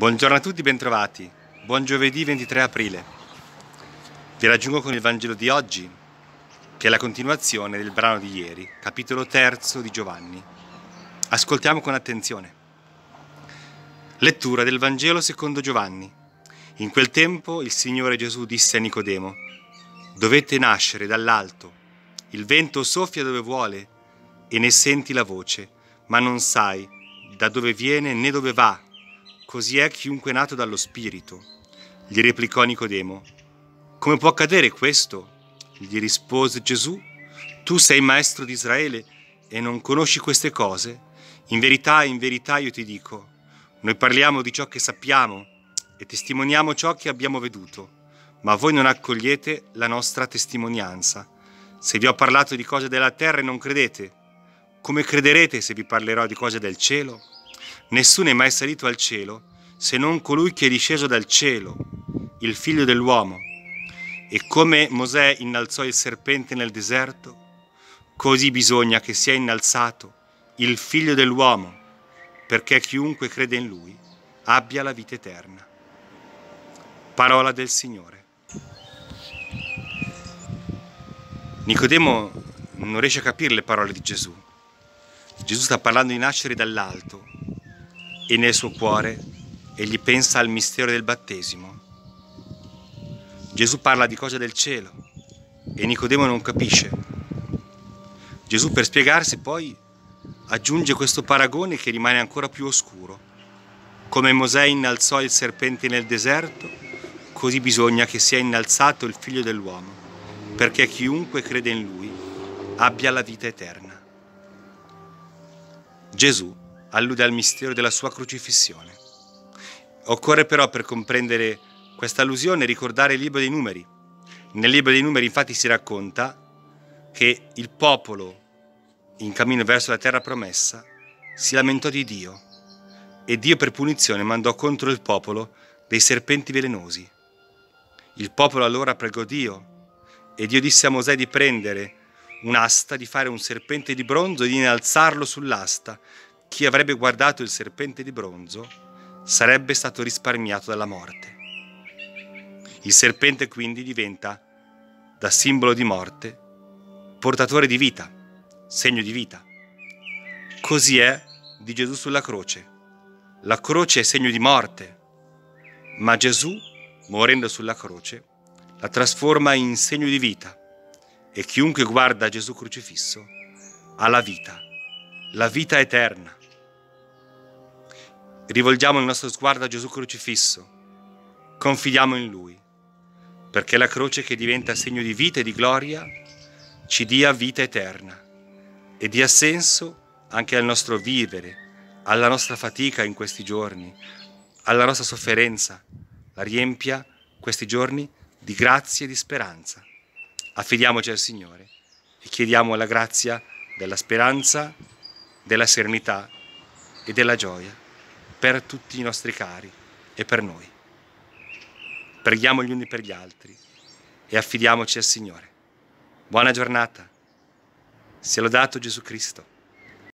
Buongiorno a tutti, bentrovati. Buon giovedì 23 aprile. Vi raggiungo con il Vangelo di oggi, che è la continuazione del brano di ieri, capitolo 3 di Giovanni. Ascoltiamo con attenzione. Lettura del Vangelo secondo Giovanni. In quel tempo il Signore Gesù disse a Nicodemo: «Dovete nascere dall'alto. Il vento soffia dove vuole e ne senti la voce, ma non sai da dove viene né dove va. Così è chiunque è nato dallo Spirito». Gli replicò Nicodemo: «Come può accadere questo?» Gli rispose Gesù: «Tu sei maestro di Israele e non conosci queste cose? In verità io ti dico, noi parliamo di ciò che sappiamo e testimoniamo ciò che abbiamo veduto, ma voi non accogliete la nostra testimonianza. Se vi ho parlato di cose della terra e non credete, come crederete se vi parlerò di cose del cielo? Nessuno è mai salito al cielo se non colui che è disceso dal cielo, il Figlio dell'uomo. E come Mosè innalzò il serpente nel deserto, così bisogna che sia innalzato il Figlio dell'uomo, perché chiunque crede in lui abbia la vita eterna». Parola del Signore. Nicodemo non riesce a capire le parole di Gesù. Gesù sta parlando di nascere dall'alto e nel suo cuore egli pensa al mistero del battesimo. Gesù parla di cose del cielo e Nicodemo non capisce. Gesù, per spiegarsi, poi aggiunge questo paragone che rimane ancora più oscuro. Come Mosè innalzò il serpente nel deserto, così bisogna che sia innalzato il Figlio dell'uomo, perché chiunque crede in lui abbia la vita eterna. Gesù allude al mistero della sua crocifissione. Occorre però, per comprendere questa allusione, ricordare il libro dei Numeri. Nel libro dei Numeri infatti si racconta che il popolo in cammino verso la terra promessa si lamentò di Dio e Dio per punizione mandò contro il popolo dei serpenti velenosi. Il popolo allora pregò Dio e Dio disse a Mosè di prendere un'asta, di fare un serpente di bronzo e di innalzarlo sull'asta. Chi avrebbe guardato il serpente di bronzo sarebbe stato risparmiato dalla morte. Il serpente quindi diventa, da simbolo di morte, portatore di vita, segno di vita. Così è di Gesù sulla croce. La croce è segno di morte, ma Gesù, morendo sulla croce, la trasforma in segno di vita. E chiunque guarda Gesù crocifisso ha la vita eterna. Rivolgiamo il nostro sguardo a Gesù crocifisso, confidiamo in Lui, perché la croce, che diventa segno di vita e di gloria, ci dia vita eterna e dia senso anche al nostro vivere, alla nostra fatica in questi giorni, alla nostra sofferenza, la riempia questi giorni di grazia e di speranza. Affidiamoci al Signore e chiediamo la grazia della speranza, della serenità e della gioia per tutti i nostri cari e per noi. Preghiamo gli uni per gli altri e affidiamoci al Signore. Buona giornata. Sia lodato Gesù Cristo.